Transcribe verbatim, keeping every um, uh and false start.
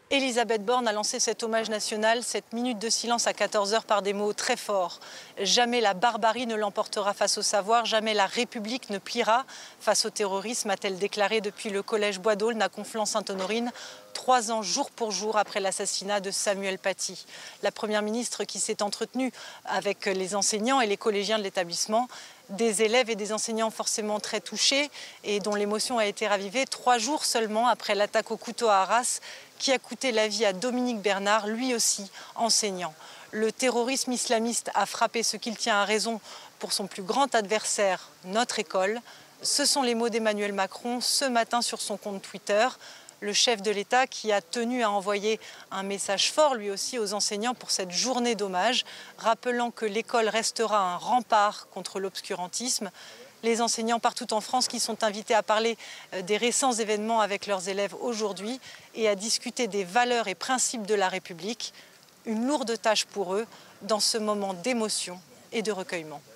Elisabeth Borne a lancé cet hommage national, cette minute de silence à quatorze heures par des mots très forts. Jamais la barbarie ne l'emportera face au savoir, jamais la République ne pliera face au terrorisme, a-t-elle déclaré depuis le collège Bois d'Aulne à Conflans-Sainte-Honorine, trois ans jour pour jour après l'assassinat de Samuel Paty. La première ministre qui s'est entretenue avec les enseignants et les collégiens de l'établissement, des élèves et des enseignants forcément très touchés et dont l'émotion a été ravivée trois jours seulement après l'attaque au couteau à Arras qui a coûté la vie à Dominique Bernard, lui aussi enseignant. Le terrorisme islamiste a frappé ce qu'il tient à raison pour son plus grand adversaire, notre école. Ce sont les mots d'Emmanuel Macron ce matin sur son compte Twitter. Le chef de l'État qui a tenu à envoyer un message fort lui aussi aux enseignants pour cette journée d'hommage, rappelant que l'école restera un rempart contre l'obscurantisme. Les enseignants partout en France qui sont invités à parler des récents événements avec leurs élèves aujourd'hui et à discuter des valeurs et principes de la République. Une lourde tâche pour eux dans ce moment d'émotion et de recueillement.